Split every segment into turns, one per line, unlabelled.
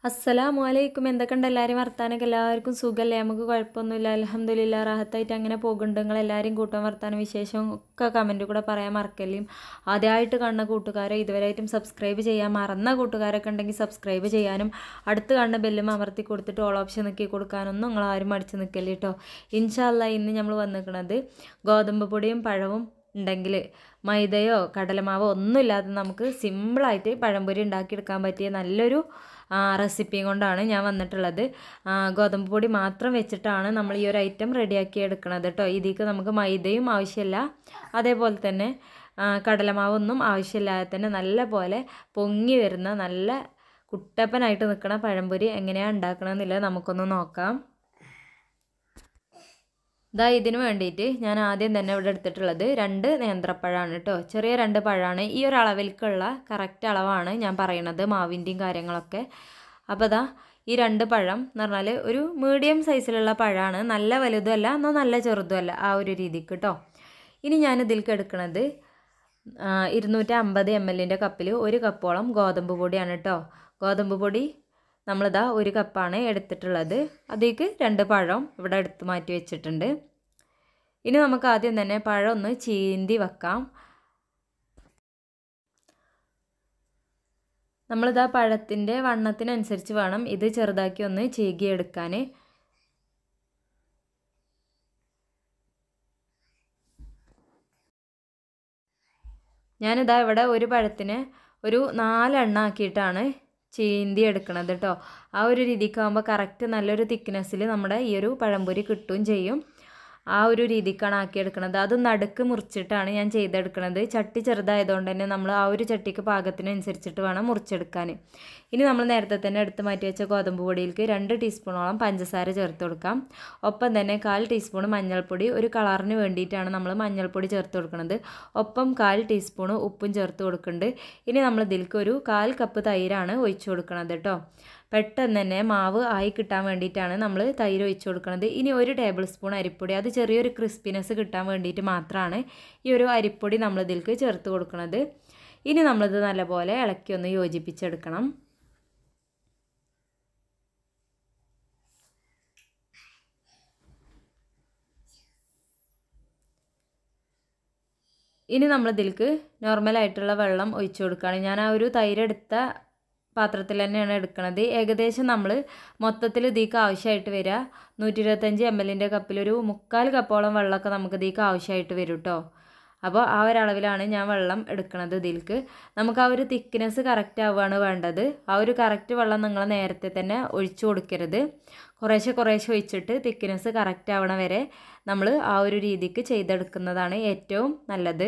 അസ്സലാമു അലൈക്കും. എന്തൊക്കെയുണ്ട് എല്ലാവരും വർത്താനൊക്കെ? എല്ലാവർക്കും സുഖമല്ലേ? നമുക്ക് കുഴപ്പമൊന്നുമില്ല, അൽഹംദുലില്ലാ, റാഹത്തായിട്ട് അങ്ങനെ പോകുന്നുണ്ട്. നിങ്ങളെല്ലാവരും കൂട്ടാൻ വർത്താനം വിശേഷം ഒക്കെ കമൻറ്റ് കൂടെ പറയാൻ മറക്കല്ലേയും. ആദ്യമായിട്ട് കാണുന്ന കൂട്ടുകാരെ, ഇതുവരെയായിട്ടും സബ്സ്ക്രൈബ് ചെയ്യാൻ മറന്ന കൂട്ടുകാരൊക്കെ ഉണ്ടെങ്കിൽ സബ്സ്ക്രൈബ് ചെയ്യാനും അടുത്ത് കാണുന്ന ബെല്ലും അമർത്തി കൊടുത്തിട്ട് ഓൾ ഓപ്ഷൻ നിൽക്കി കൊടുക്കാനൊന്നും നിങ്ങളാരും മടിച്ച് നിൽക്കല്ലേ കേട്ടോ. ഇൻഷാ അല്ലാ ഇന്ന് നമ്മൾ വന്നിരിക്കുന്നത് ഗോതമ്പ് പൊടിയും പഴവും ഉണ്ടെങ്കിൽ മൈദയോ കടലമാവോ ഒന്നുമില്ലാതെ നമുക്ക് സിമ്പിളായിട്ട് പഴംപൊരി ഉണ്ടാക്കിയെടുക്കാൻ പറ്റിയ നല്ലൊരു റെസിപ്പിയും കൊണ്ടാണ് ഞാൻ വന്നിട്ടുള്ളത്. ഗോതമ്പ് പൊടി മാത്രം വെച്ചിട്ടാണ് നമ്മൾ ഈ ഒരു ഐറ്റം റെഡിയാക്കി എടുക്കുന്നത് കേട്ടോ. ഇതിലേക്ക് നമുക്ക് മൈദയും ആവശ്യമില്ല, അതേപോലെ തന്നെ കടലമാവൊന്നും ആവശ്യമില്ലാതെ തന്നെ നല്ല പോലെ പൊങ്ങി വരുന്ന നല്ല കുട്ടപ്പനായിട്ട് നിൽക്കുന്ന പഴംപൊരി എങ്ങനെയാണ് ഉണ്ടാക്കണമെന്നുള്ളത് നമുക്കൊന്ന് നോക്കാം. ഇതിന് വേണ്ടിയിട്ട് ഞാൻ ആദ്യം തന്നെ ഇവിടെ എടുത്തിട്ടുള്ളത് 2 നേന്ത്രപ്പഴമാണ് കേട്ടോ. ചെറിയ 2 പഴമാണ്. ഈ ഒരു അളവിലേക്കുള്ള കറക്റ്റ് അളവാണ് ഞാൻ പറയുന്നത്, മാവിൻ്റെയും കാര്യങ്ങളൊക്കെ. അപ്പോൾ ഈ 2 പഴം എന്ന് പറഞ്ഞാൽ ഒരു മീഡിയം സൈസിലുള്ള പഴമാണ്. നല്ല വലുതുമല്ല എന്നാൽ നല്ല ചെറുതുമല്ല, ആ ഒരു രീതിക്ക് കേട്ടോ. ഇനി ഞാൻ ഇതിലേക്ക് എടുക്കുന്നത് 250 ml കപ്പിൽ 1 കപ്പോളം ഗോതമ്പ് പൊടിയാണ് കേട്ടോ. ഗോതമ്പ് പൊടി നമ്മളിതാ 1 കപ്പാണ് എടുത്തിട്ടുള്ളത്. അതിലേക്ക് 2 പഴം ഇവിടെ എടുത്ത് മാറ്റി വെച്ചിട്ടുണ്ട്. ഇനി നമുക്ക് ആദ്യം തന്നെ പഴം ഒന്ന് ചീന്തി വെക്കാം. നമ്മളിതാ പഴത്തിൻ്റെ വണ്ണത്തിനനുസരിച്ച് വേണം ഇത് ചെറുതാക്കി ഒന്ന് ചീകിയെടുക്കാൻ. ഞാനിതാ ഇവിടെ ഒരു പഴത്തിന് ഒരു 4 എണ്ണ ആക്കിയിട്ടാണ് ചീന്തി എടുക്കണത് കേട്ടോ. ആ ഒരു രീതിക്കാകുമ്പോൾ കറക്റ്റ് നല്ലൊരു തിക്നെസ്സിൽ നമ്മുടെ ഈ ഒരു പഴംപൊരി കിട്ടുകയും ചെയ്യും. ആ ഒരു രീതിക്കാണ് ആക്കിയെടുക്കുന്നത്. അത് നടുക്ക് മുറിച്ചിട്ടാണ് ഞാൻ ചെയ്തെടുക്കുന്നത്. ചട്ടി ചെറുതായതുകൊണ്ട് തന്നെ നമ്മൾ ആ ഒരു ചട്ടിക്ക് പാകത്തിനനുസരിച്ചിട്ട് വേണം മുറിച്ചെടുക്കാൻ. ഇനി നമ്മൾ നേരത്തെ തന്നെ എടുത്ത് മാറ്റി വെച്ച ഗോതമ്പ് പൊടിയിലേക്ക് 2 ടീസ്പൂണോളം പഞ്ചസാര ചേർത്ത് കൊടുക്കാം. ഒപ്പം തന്നെ 1/4 ടീസ്പൂൺ മഞ്ഞൾപ്പൊടി, ഒരു കളറിന് വേണ്ടിയിട്ടാണ് നമ്മൾ മഞ്ഞൾപ്പൊടി ചേർത്ത് കൊടുക്കുന്നത്. ഒപ്പം 1/4 ടീസ്പൂൺ ഉപ്പും ചേർത്ത് കൊടുക്കുന്നുണ്ട്. ഇനി നമ്മൾ ഇതിലേക്ക് ഒരു 1/4 കപ്പ് തൈരാണ് ഒഴിച്ചു കൊടുക്കുന്നത് കേട്ടോ. പെട്ടെന്ന് തന്നെ മാവ് ആയി കിട്ടാൻ വേണ്ടിയിട്ടാണ് നമ്മൾ തൈര് ഒഴിച്ചു കൊടുക്കുന്നത്. ഇനി 1 ടേബിൾ സ്പൂൺ അരിപ്പൊടി, അത് ചെറിയൊരു ക്രിസ്പിനെസ് കിട്ടാൻ വേണ്ടിയിട്ട് മാത്രമാണ് ഈ ഒരു അരിപ്പൊടി നമ്മൾ ഇതിലേക്ക് ചേർത്ത് കൊടുക്കുന്നത്. ഇനി നമ്മളിത് നല്ലപോലെ ഇളക്കി ഒന്ന് യോജിപ്പിച്ചെടുക്കണം. ഇനി നമ്മളിതിലേക്ക് നോർമലായിട്ടുള്ള വെള്ളം ഒഴിച്ചു കൊടുക്കുകയാണ്. ഞാൻ ആ ഒരു തൈരെടുത്ത പാത്രത്തിൽ തന്നെയാണ് എടുക്കുന്നത്. ഏകദേശം നമ്മൾ മൊത്തത്തിൽ ഇതിലേക്ക് ആവശ്യമായിട്ട് വരിക 125 ml കപ്പിൽ ഒരു 3/4 കപ്പോളം വെള്ളമൊക്കെ നമുക്ക് ഇതിലേക്ക് ആവശ്യമായിട്ട് വരും കേട്ടോ. അപ്പോൾ ആ ഒരളവിലാണ് ഞാൻ വെള്ളം എടുക്കുന്നത്. ഇതിലേക്ക് നമുക്ക് ആ ഒരു തിക്നെസ് കറക്റ്റ് ആവുകയാണ് വേണ്ടത്. ആ ഒരു കറക്റ്റ് വെള്ളം നിങ്ങൾ നേരത്തെ തന്നെ ഒഴിച്ചു കൊടുക്കരുത്. കുറേശ്ശെ ഒഴിച്ചിട്ട് തിക്നെസ് കറക്റ്റ് ആവണ വരെ നമ്മൾ ആ ഒരു രീതിക്ക് ചെയ്തെടുക്കുന്നതാണ് ഏറ്റവും നല്ലത്.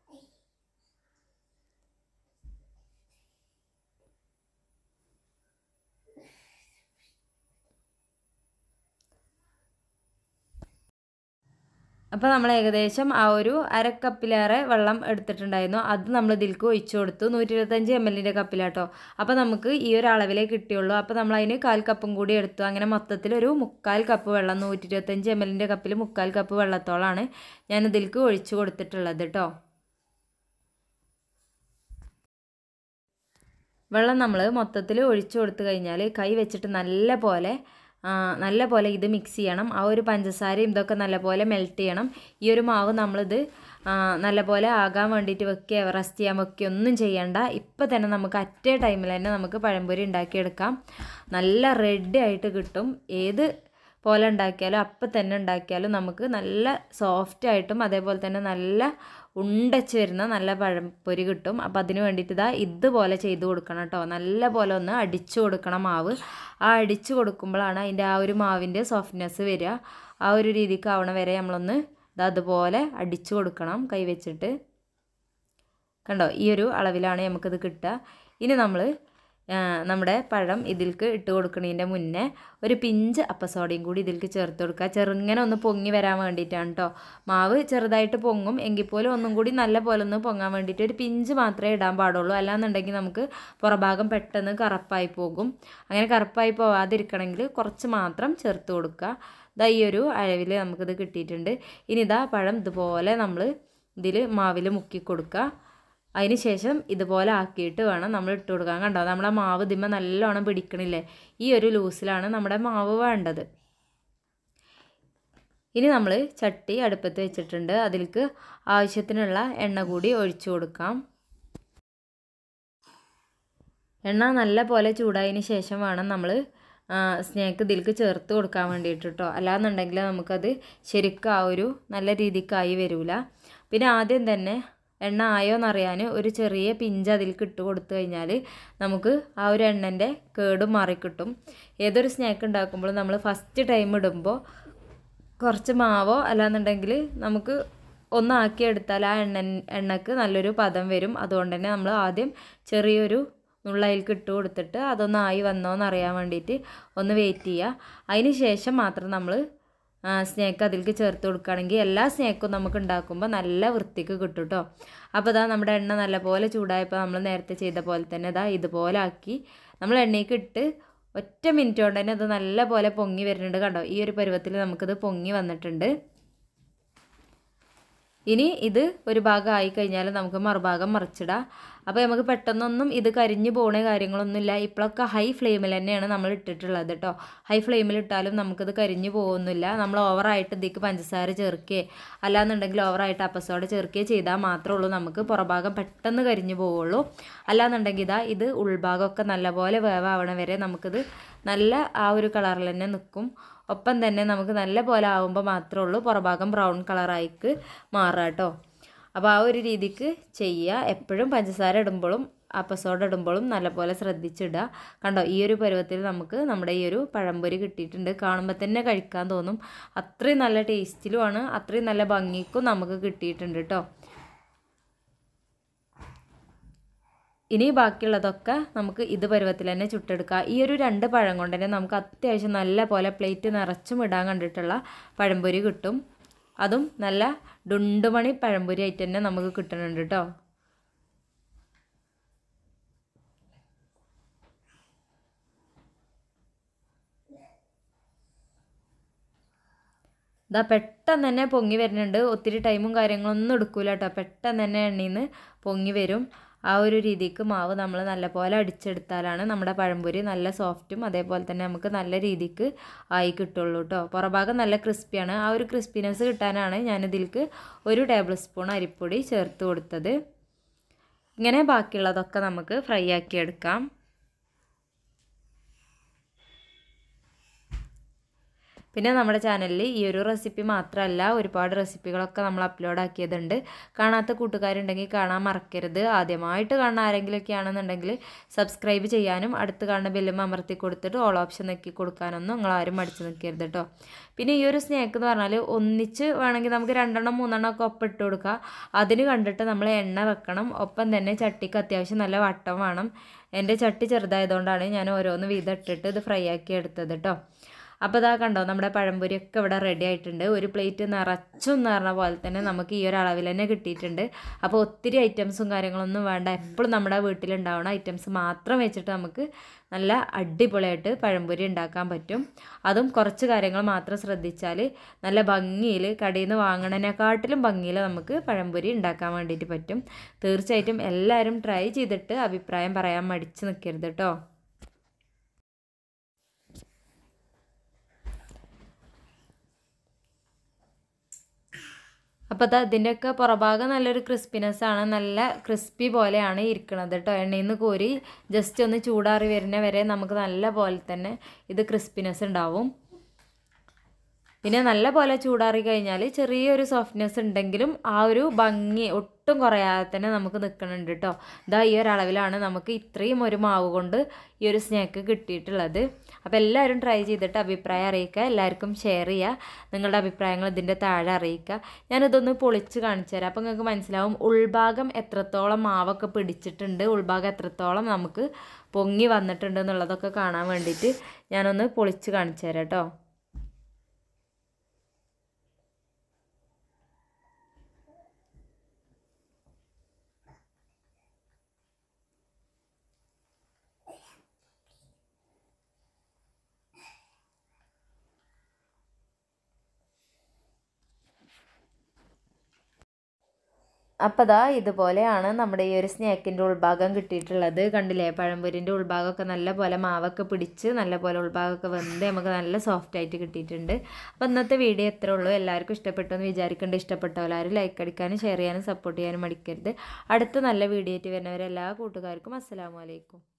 അപ്പോൾ നമ്മൾ ഏകദേശം ആ ഒരു 1/2 കപ്പിലേറെ വെള്ളം എടുത്തിട്ടുണ്ടായിരുന്നു. അത് നമ്മൾ ഇതിലേക്ക് ഒഴിച്ചു കൊടുത്തു. 125 ml കപ്പിലാട്ടോ. അപ്പോൾ നമുക്ക് ഈ ഒരു അളവിലേ കിട്ടിയുള്ളൂ. അപ്പോൾ നമ്മൾ അതിന് 1/4 കപ്പും കൂടി എടുത്തു. അങ്ങനെ മൊത്തത്തിൽ ഒരു 3/4 കപ്പ് വെള്ളം, 125 ml കപ്പിൽ 3/4 കപ്പ് വെള്ളത്തോളാണ് ഞാൻ ഇതിലേക്ക് ഒഴിച്ചു കൊടുത്തിട്ടുള്ളത് കേട്ടോ. വെള്ളം നമ്മൾ മൊത്തത്തിൽ ഒഴിച്ചു കൊടുത്തു കഴിഞ്ഞാൽ കൈ വെച്ചിട്ട് നല്ല പോലെ ഇത് മിക്സ് ചെയ്യണം. ആ ഒരു പഞ്ചസാരയും ഇതൊക്കെ നല്ലപോലെ മെൽറ്റ് ചെയ്യണം. ഈ ഒരു മാവ് നമ്മളിത് നല്ലപോലെ ആകാൻ വേണ്ടിയിട്ട് വെക്കുക, റെസ്റ്റ് ചെയ്യാൻ വെക്കുക ഒന്നും ചെയ്യണ്ട. ഇപ്പം തന്നെ നമുക്ക് അറ്റേ ടൈമിൽ തന്നെ നമുക്ക് പഴംപൊരി ഉണ്ടാക്കിയെടുക്കാം. നല്ല റെഡി ആയിട്ട് കിട്ടും. ഏത് പോലെ ഉണ്ടാക്കിയാലും അപ്പം തന്നെ ഉണ്ടാക്കിയാലും നമുക്ക് നല്ല സോഫ്റ്റായിട്ടും അതേപോലെ തന്നെ നല്ല ഉണ്ടച്ച് വരുന്ന നല്ല പഴംപൊരി കിട്ടും. അപ്പോൾ അതിന് വേണ്ടിയിട്ട് ഇതുപോലെ ചെയ്ത് കൊടുക്കണം കേട്ടോ. നല്ല പോലെ ഒന്ന് അടിച്ചു കൊടുക്കണം മാവ്. ആ അടിച്ചു കൊടുക്കുമ്പോഴാണ് അതിൻ്റെ ആ ഒരു മാവിൻ്റെ സോഫ്റ്റ്നെസ് വരിക. ആ ഒരു രീതിക്ക് ആവണ വരെ നമ്മളൊന്ന് അതുപോലെ അടിച്ചു കൊടുക്കണം കൈ വെച്ചിട്ട്. കണ്ടോ, ഈ ഒരു അളവിലാണ് നമുക്കിത് കിട്ടുക. ഇനി നമ്മൾ നമ്മുടെ പഴം ഇതിലേക്ക് ഇട്ട് കൊടുക്കുന്നതിൻ്റെ മുന്നേ ഒരു പിഞ്ച് അപ്പസോഡയും കൂടി ഇതിലേക്ക് ചേർത്ത് കൊടുക്കുക. ചെറുങ്ങനെ ഒന്ന് പൊങ്ങി വരാൻ വേണ്ടിയിട്ടാണ് കേട്ടോ. മാവ് ചെറുതായിട്ട് പൊങ്ങും, എങ്കിൽ പോലും ഒന്നും കൂടി നല്ല പോലെ ഒന്ന് പൊങ്ങാൻ വേണ്ടിയിട്ട് ഒരു പിഞ്ച് മാത്രമേ ഇടാൻ പാടുള്ളൂ. അല്ലാന്നുണ്ടെങ്കിൽ നമുക്ക് പുറഭാഗം പെട്ടെന്ന് കറുപ്പായി പോകും. അങ്ങനെ കറുപ്പായി പോവാതിരിക്കണമെങ്കിൽ കുറച്ച് മാത്രം ചേർത്ത് കൊടുക്കുക. ഈ ഒരു അളവിൽ നമുക്കിത് കിട്ടിയിട്ടുണ്ട്. ഇനി പഴം ഇതുപോലെ നമ്മൾ ഇതിൽ മാവിൽ മുക്കി കൊടുക്കുക. അതിന് ശേഷം ഇതുപോലെ ആക്കിയിട്ട് വേണം നമ്മൾ ഇട്ട് കൊടുക്കാൻ. കണ്ടോ നമ്മുടെ മാവ് ഇതിന്മേൽ നല്ലോണം പിടിക്കണില്ലേ? ഈ ഒരു ലൂസിലാണ് നമ്മുടെ മാവ് വേണ്ടത്. ഇനി നമ്മൾ ചട്ടി അടുപ്പത്ത് വെച്ചിട്ടുണ്ട്. അതിലേക്ക് ആവശ്യത്തിനുള്ള എണ്ണ കൂടി ഒഴിച്ചു കൊടുക്കാം. എണ്ണ നല്ല പോലെ ചൂടായതിന് ശേഷം വേണം നമ്മൾ സ്നാക്ക് ഇതിലേക്ക് ചേർത്ത് കൊടുക്കാൻ വേണ്ടിയിട്ട് കേട്ടോ. അല്ലാന്നുണ്ടെങ്കിൽ നമുക്കത് ശരിക്കും ആ ഒരു നല്ല രീതിക്കായി വരില്ല. പിന്നെ ആദ്യം തന്നെ എണ്ണ ആയോ എന്നറിയാൻ ഒരു ചെറിയ പിഞ്ച് അതിലേക്ക് ഇട്ട് കൊടുത്തു കഴിഞ്ഞാൽ നമുക്ക് ആ ഒരു എണ്ണൻ്റെ കേടും മാറിക്കിട്ടും. ഏതൊരു സ്നാക്ക് ഉണ്ടാക്കുമ്പോഴും നമ്മൾ ഫസ്റ്റ് ടൈം ഇടുമ്പോൾ കുറച്ച് മാവോ അല്ലാന്നുണ്ടെങ്കിൽ നമുക്ക് ഒന്നാക്കിയെടുത്താൽ ആ എണ്ണക്ക് നല്ലൊരു പദം വരും. അതുകൊണ്ട് തന്നെ നമ്മൾ ആദ്യം ചെറിയൊരു നുള്ളയിലേക്ക് ഇട്ട് കൊടുത്തിട്ട് അതൊന്നായി വന്നോന്ന് അറിയാൻ വേണ്ടിയിട്ട് ഒന്ന് വെയിറ്റ് ചെയ്യുക. അതിന് ശേഷം മാത്രം നമ്മൾ സ്നാക്ക് അതിലേക്ക് ചേർത്ത് കൊടുക്കുകയാണെങ്കിൽ എല്ലാ സ്നാക്കും നമുക്ക് ഉണ്ടാക്കുമ്പോൾ നല്ല വൃത്തിക്ക് കിട്ടും കേട്ടോ. അപ്പോൾ ഇതാ നമ്മുടെ എണ്ണ നല്ലപോലെ ചൂടായപ്പോൾ നമ്മൾ നേരത്തെ ചെയ്ത പോലെ തന്നെ ഇതാ ഇതുപോലെ ആക്കി നമ്മൾ എണ്ണയ്ക്ക് ഇട്ട് ഒറ്റ മിനിറ്റ് കൊണ്ട് തന്നെ അത് നല്ല പോലെ പൊങ്ങി വരുന്നുണ്ട്. കണ്ടോ ഈ ഒരു പരുവത്തിൽ നമുക്കിത് പൊങ്ങി വന്നിട്ടുണ്ട്. ഇനി ഇത് ഒരു ഭാഗം ആയി കഴിഞ്ഞാൽ നമുക്ക് മറുഭാഗം മറിച്ചിടാം. അപ്പോൾ നമുക്ക് പെട്ടെന്നൊന്നും ഇത് കരിഞ്ഞു പോണ കാര്യങ്ങളൊന്നുമില്ല. ഇപ്പോഴൊക്കെ ഹൈ ഫ്ലെയിമിൽ തന്നെയാണ് നമ്മൾ ഇട്ടിട്ടുള്ളത് കേട്ടോ. ഹൈ ഫ്ലെയിമിൽ ഇട്ടാലും നമുക്കിത് കരിഞ്ഞു പോകുന്നില്ല. നമ്മൾ ഓവറായിട്ട് ഇതിലേക്ക് പഞ്ചസാര ചേർക്കുകയോ അല്ലാന്നുണ്ടെങ്കിൽ ഓവറായിട്ട് അപ്പസോഡ ചേർക്കുകയോ ചെയ്താൽ മാത്രമേ ഉള്ളൂ നമുക്ക് പുറഭാഗം പെട്ടെന്ന് കരിഞ്ഞു പോവുള്ളൂ. അല്ലാന്നുണ്ടെങ്കിൽ ഇത് ഉൾഭാഗമൊക്കെ നല്ലപോലെ വേവാവണ വരെ നമുക്കിത് നല്ല ആ ഒരു കളറിൽ തന്നെ നിൽക്കും. ഒപ്പം തന്നെ നമുക്ക് നല്ല പോലെ ആവുമ്പോൾ മാത്രമേ ഉള്ളൂ പുറഭാഗം ബ്രൗൺ കളറായിക്ക് മാറുക കേട്ടോ. അപ്പോൾ ആ ഒരു രീതിക്ക് ചെയ്യുക. എപ്പോഴും പഞ്ചസാര ഇടുമ്പോഴും അപ്പസോഡ ഇടുമ്പോഴും നല്ലപോലെ ശ്രദ്ധിച്ചിടുക. കണ്ടോ ഈ ഒരു പരുവത്തിൽ നമുക്ക് നമ്മുടെ ഈ ഒരു പഴംപൊരി കിട്ടിയിട്ടുണ്ട്. കാണുമ്പോൾ തന്നെ കഴിക്കാൻ തോന്നും. അത്രയും നല്ല ടേസ്റ്റിലുമാണ്, അത്രയും നല്ല ഭംഗിക്കും നമുക്ക് കിട്ടിയിട്ടുണ്ട് കേട്ടോ. ഇനി ബാക്കിയുള്ളതൊക്കെ നമുക്ക് ഇത് പരുവത്തിൽ തന്നെ ചുട്ടെടുക്കുക. ഈ ഒരു 2 പഴം കൊണ്ട് തന്നെ നമുക്ക് അത്യാവശ്യം നല്ല പോലെ പ്ലേറ്റ് നിറച്ചും ഇടാൻ കണ്ടിട്ടുള്ള പഴംപൊരി കിട്ടും. അതും നല്ല ഡുണ്ടുമണി പഴംപൊരി ആയിട്ട് തന്നെ നമുക്ക് കിട്ടുന്നുണ്ട് കേട്ടോ. ഇതാ പെട്ടെന്ന് തന്നെ പൊങ്ങി വരുന്നുണ്ട്. ഒത്തിരി ടൈമും കാര്യങ്ങളൊന്നും എടുക്കൂല കേട്ടോ. പെട്ടെന്ന് തന്നെ എണ്ണയിൽ നിന്ന് പൊങ്ങി വരും. ആ ഒരു രീതിക്ക് മാവ് നമ്മൾ നല്ലപോലെ അടിച്ചെടുത്താലാണ് നമ്മുടെ പഴംപൊരി നല്ല സോഫ്റ്റും അതേപോലെ തന്നെ നമുക്ക് നല്ല രീതിക്ക് ആയി കിട്ടുള്ളൂ കേട്ടോ. പുറഭാഗം നല്ല ക്രിസ്പിയാണ്. ആ ഒരു ക്രിസ്പിനെസ് കിട്ടാനാണ് ഞാനിതിലേക്ക് 1 ടേബിൾ സ്പൂൺ അരിപ്പൊടി ചേർത്ത് കൊടുത്തത്. ഇങ്ങനെ ബാക്കിയുള്ളതൊക്കെ നമുക്ക് ഫ്രൈ ആക്കി എടുക്കാം. പിന്നെ നമ്മുടെ ചാനലിൽ ഈ ഒരു റെസിപ്പി മാത്രമല്ല ഒരുപാട് റെസിപ്പികളൊക്കെ നമ്മൾ അപ്ലോഡ് ആക്കിയതുണ്ട്. കാണാത്ത കൂട്ടുകാരുണ്ടെങ്കിൽ കാണാൻ മറക്കരുത്. ആദ്യമായിട്ട് കാണുന്ന ആരെങ്കിലുമൊക്കെ ആണെന്നുണ്ടെങ്കിൽ സബ്സ്ക്രൈബ് ചെയ്യാനും അടുത്ത് കാണുന്ന ബെല്ലും അമർത്തി കൊടുത്തിട്ട് ഓൾ ഓപ്ഷൻ നോക്കി കൊടുക്കാനൊന്നും നിങ്ങളാരും മടിച്ച് നിൽക്കരുത് കേട്ടോ. പിന്നെ ഈ ഒരു സ്നാക്ക് എന്ന് പറഞ്ഞാൽ ഒന്നിച്ച് വേണമെങ്കിൽ നമുക്ക് 2 3 ഒക്കെ ഒപ്പം ഇട്ട് കൊടുക്കുക. അതിന് കണ്ടിട്ട് നമ്മൾ എണ്ണ വെക്കണം. ഒപ്പം തന്നെ ചട്ടിക്ക് അത്യാവശ്യം നല്ല വട്ടം വേണം. എൻ്റെ ചട്ടി ചെറുതായതുകൊണ്ടാണ് ഞാൻ ഓരോന്ന് വീതം ഇട്ടിട്ട് ഇത് ഫ്രൈ ആക്കി എടുത്തത് കേട്ടോ. അപ്പോൾ ഇതാ കണ്ടോ നമ്മുടെ പഴംപൊരിയൊക്കെ ഇവിടെ റെഡി ആയിട്ടുണ്ട്. ഒരു പ്ലേറ്റ് നിറച്ചും നിറഞ്ഞ പോലെ തന്നെ നമുക്ക് ഈ ഒരു അളവിൽ തന്നെ കിട്ടിയിട്ടുണ്ട്. അപ്പോൾ ഒത്തിരി ഐറ്റംസും കാര്യങ്ങളൊന്നും വേണ്ട. എപ്പോഴും നമ്മുടെ വീട്ടിലുണ്ടാവുന്ന ഐറ്റംസ് മാത്രം വെച്ചിട്ട് നമുക്ക് നല്ല അടിപൊളിയായിട്ട് പഴംപൊരി ഉണ്ടാക്കാൻ പറ്റും. അതും കുറച്ച് കാര്യങ്ങൾ മാത്രം ശ്രദ്ധിച്ചാൽ നല്ല ഭംഗിയിൽ കടയിൽ നിന്ന് വാങ്ങണതിനെക്കാട്ടിലും ഭംഗിയിൽ നമുക്ക് പഴംപൊരി ഉണ്ടാക്കാൻ വേണ്ടിയിട്ട് പറ്റും. തീർച്ചയായിട്ടും എല്ലാവരും ട്രൈ ചെയ്തിട്ട് അഭിപ്രായം പറയാൻ മടിച്ച് നിൽക്കരുത് കേട്ടോ. അപ്പോൾ ഇതിൻ്റെയൊക്കെ പുറഭാഗം നല്ലൊരു ക്രിസ്പിനെസ്സാണ്. നല്ല ക്രിസ്പി പോലെയാണ് ഇരിക്കുന്നത് കേട്ടോ. എണ്ണയിൽ നിന്ന് കോരി ജസ്റ്റ് ഒന്ന് ചൂടാറി വരുന്ന വരെ നമുക്ക് നല്ല പോലെ തന്നെ ഇത് ക്രിസ്പിനെസ് ഉണ്ടാവും. പിന്നെ നല്ല പോലെ ചൂടാറി കഴിഞ്ഞാൽ ചെറിയൊരു സോഫ്റ്റ്നെസ് ഉണ്ടെങ്കിലും ആ ഒരു ഭംഗി ഒട്ടും കുറയാതെ തന്നെ നമുക്ക് നിൽക്കുന്നുണ്ട് കേട്ടോ. ഇതാ ഈ ഒരളവിലാണ് നമുക്ക് ഇത്രയും ഒരു മാവ് കൊണ്ട് ഈ ഒരു സ്നാക്ക് കിട്ടിയിട്ടുള്ളത്. അപ്പോൾ എല്ലാവരും ട്രൈ ചെയ്തിട്ട് അഭിപ്രായം അറിയിക്കുക. എല്ലാവർക്കും ഷെയർ ചെയ്യുക. നിങ്ങളുടെ അഭിപ്രായങ്ങൾ ഇതിൻ്റെ താഴെ അറിയിക്കുക. ഞാനിതൊന്ന് പൊളിച്ച് കാണിച്ചു തരാം. അപ്പോൾ നിങ്ങൾക്ക് മനസ്സിലാവും ഉൾഭാഗം എത്രത്തോളം മാവൊക്കെ പിടിച്ചിട്ടുണ്ട്, ഉൾഭാഗം എത്രത്തോളം നമുക്ക് പൊങ്ങി വന്നിട്ടുണ്ട് എന്നുള്ളതൊക്കെ കാണാൻ വേണ്ടിയിട്ട് ഞാനൊന്ന് പൊളിച്ച് കാണിച്ചു തരാം കേട്ടോ. അപ്പോൾ ദാ ഇതുപോലെയാണ് നമ്മുടെ ഈ ഒരു സ്നാക്കിൻ്റെ ഉൾഭാഗം കിട്ടിയിട്ടുള്ളത്. കണ്ടില്ലേ, പഴംപൊരിൻ്റെ ഉൾഭാഗമൊക്കെ നല്ല പോലെ മാവൊക്കെ പിടിച്ച് നല്ല പോലെ ഉൾഭാഗമൊക്കെ വെന്ത് നമുക്ക് നല്ല സോഫ്റ്റായിട്ട് കിട്ടിയിട്ടുണ്ട്. അപ്പോൾ ഇന്നത്തെ വീഡിയോ എത്രേ ഉള്ളൂ. എല്ലാവർക്കും ഇഷ്ടപ്പെട്ടു എന്ന് വിചാരിക്കേണ്ട. ഇഷ്ടപ്പെട്ടവരാരും ലൈക്ക് അടിക്കാനും ഷെയർ ചെയ്യാനും സപ്പോർട്ട് ചെയ്യാനും മടിക്കരുത്. അടുത്ത നല്ല വീഡിയോ ആയിട്ട് വരുന്നവരെ എല്ലാ കൂട്ടുകാർക്കും അസ്സലാമു അലൈക്കും.